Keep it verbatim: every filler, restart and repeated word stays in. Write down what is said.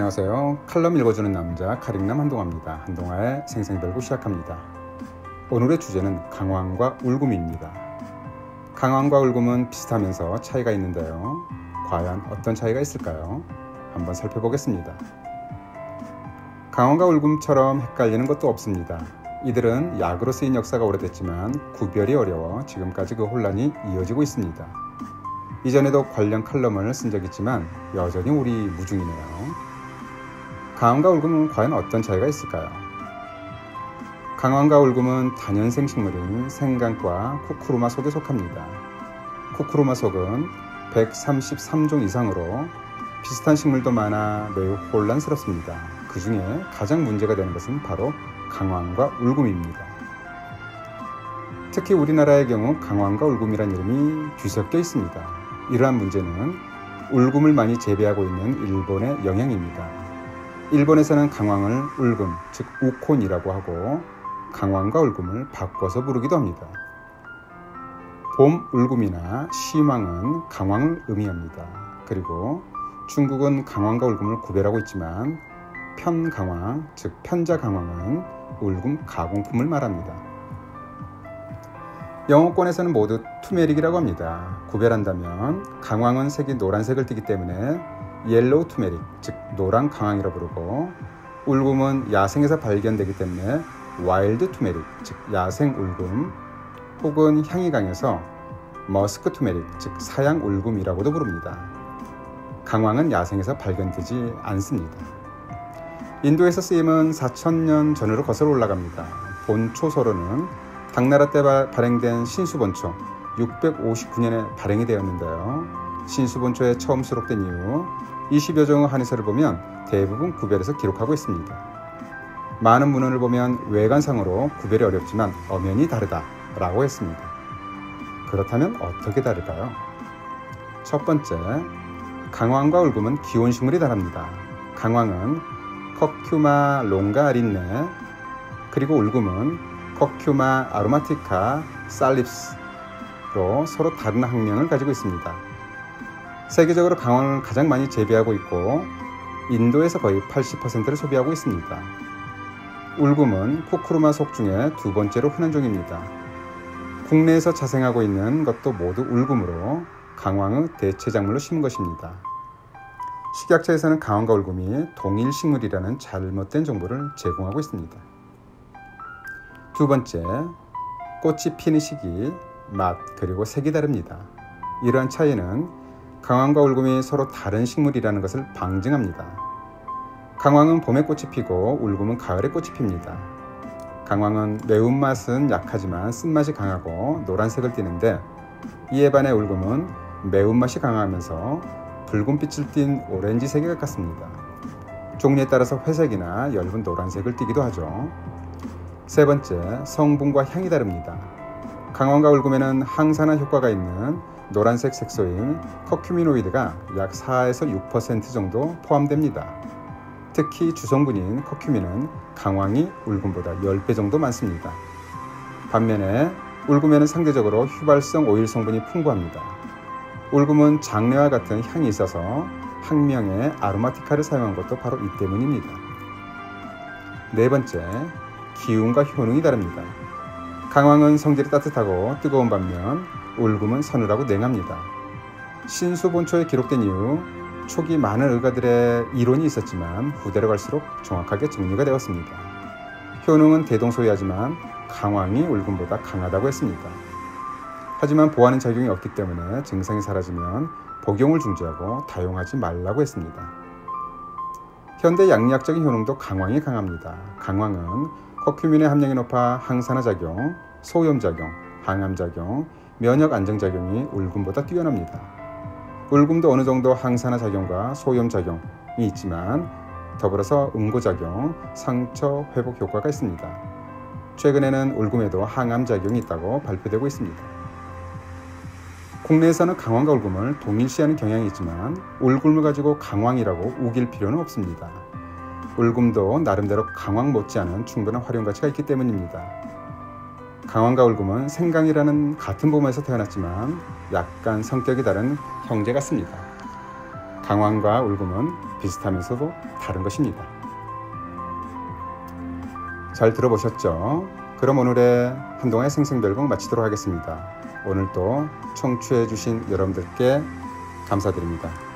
안녕하세요. 칼럼 읽어주는 남자 카릭남 한동화입니다. 한동화의 생생별구 시작합니다. 오늘의 주제는 강황과 울금입니다. 강황과 울금은 비슷하면서 차이가 있는데요. 과연 어떤 차이가 있을까요? 한번 살펴보겠습니다. 강황과 울금처럼 헷갈리는 것도 없습니다. 이들은 약으로 쓰인 역사가 오래됐지만 구별이 어려워 지금까지 그 혼란이 이어지고 있습니다. 이전에도 관련 칼럼을 쓴 적 있지만 여전히 우리 무중이네요. 강황과 울금은 과연 어떤 차이가 있을까요? 강황과 울금은 다년생 식물인 생강과 쿠쿠르마 속에 속합니다. 쿠쿠르마 속은 백삼십삼 종 이상으로 비슷한 식물도 많아 매우 혼란스럽습니다. 그 중에 가장 문제가 되는 것은 바로 강황과 울금입니다. 특히 우리나라의 경우 강황과 울금이란 이름이 뒤섞여 있습니다. 이러한 문제는 울금을 많이 재배하고 있는 일본의 영향입니다. 일본에서는 강황을 울금, 즉 우콘이라고 하고 강황과 울금을 바꿔서 부르기도 합니다. 봄 울금이나 시황은 강황을 의미합니다. 그리고 중국은 강황과 울금을 구별하고 있지만 편강황, 즉 편자강황은 울금 가공품을 말합니다. 영어권에서는 모두 투메릭이라고 합니다. 구별한다면 강황은 색이 노란색을 띠기 때문에 옐로우 투메릭, 즉 노란 강황이라 부르고 울금은 야생에서 발견되기 때문에 와일드 투메릭, 즉 야생 울금 혹은 향이 강해서 머스크 투메릭, 즉 사양 울금이라고도 부릅니다. 강황은 야생에서 발견되지 않습니다. 인도에서 쓰임은 사천 년 전으로 거슬러 올라갑니다. 본초서로는 당나라 때 발행된 신수본초 육백오십구 년에 발행이 되었는데요. 신수본초에 처음 수록된 이후 이십여 종의 한의서를 보면 대부분 구별해서 기록하고 있습니다. 많은 문헌을 보면 외관상으로 구별이 어렵지만 엄연히 다르다라고 했습니다. 그렇다면 어떻게 다를까요? 첫 번째, 강황과 울금은 기혼식물이 다릅니다. 강황은 커큐마 롱가 아린네, 그리고 울금은 커큐마 아로마티카 살립스로 서로 다른 학명을 가지고 있습니다. 세계적으로 강황을 가장 많이 재배하고 있고 인도에서 거의 팔십 퍼센트를 소비하고 있습니다. 울금은 쿠쿠르마 속 중에 두 번째로 흔한 종입니다. 국내에서 자생하고 있는 것도 모두 울금으로 강황의 대체작물로 심은 것입니다. 식약처에서는 강황과 울금이 동일 식물이라는 잘못된 정보를 제공하고 있습니다. 두 번째, 꽃이 피는 시기, 맛, 그리고 색이 다릅니다. 이러한 차이는 강황과 울금이 서로 다른 식물이라는 것을 방증합니다. 강황은 봄에 꽃이 피고 울금은 가을에 꽃이 핍니다. 강황은 매운맛은 약하지만 쓴맛이 강하고 노란색을 띠는데 이에 반해 울금은 매운맛이 강하면서 붉은빛을 띤 오렌지색에 가깝습니다. 종류에 따라서 회색이나 엷은 노란색을 띠기도 하죠. 세 번째, 성분과 향이 다릅니다. 강황과 울금에는 항산화 효과가 있는 노란색 색소인 커큐미노이드가 약 사에서 육 퍼센트 정도 포함됩니다. 특히 주성분인 커큐민은 강황이 울금보다 십 배 정도 많습니다. 반면에 울금에는 상대적으로 휘발성 오일 성분이 풍부합니다. 울금은 장내와 같은 향이 있어서 학명에 아로마티카를 사용한 것도 바로 이 때문입니다. 네 번째, 기운과 효능이 다릅니다. 강황은 성질이 따뜻하고 뜨거운 반면 울금은 서늘하고 냉합니다. 신수본초에 기록된 이후 초기 많은 의가들의 이론이 있었지만 후대로 갈수록 정확하게 정리가 되었습니다. 효능은 대동소이하지만 강황이 울금보다 강하다고 했습니다. 하지만 보하는 작용이 없기 때문에 증상이 사라지면 복용을 중지하고 다용하지 말라고 했습니다. 현대 양리학적인 효능도 강황이 강합니다. 강황은 커큐민의 함량이 높아 항산화 작용, 소염 작용, 항암 작용, 면역 안정 작용이 울금보다 뛰어납니다. 울금도 어느 정도 항산화 작용과 소염 작용이 있지만 더불어서 응고 작용, 상처 회복 효과가 있습니다. 최근에는 울금에도 항암 작용이 있다고 발표되고 있습니다. 국내에서는 강황과 울금을 동일시하는 경향이 있지만 울금을 가지고 강황이라고 우길 필요는 없습니다. 울금도 나름대로 강황 못지않은 충분한 활용 가치가 있기 때문입니다. 강황과 울금은 생강이라는 같은 부모에서 태어났지만 약간 성격이 다른 형제 같습니다. 강황과 울금은 비슷하면서도 다른 것입니다. 잘 들어보셨죠? 그럼 오늘의 한동안의 생생별곡 마치도록 하겠습니다. 오늘도 청취해 주신 여러분들께 감사드립니다.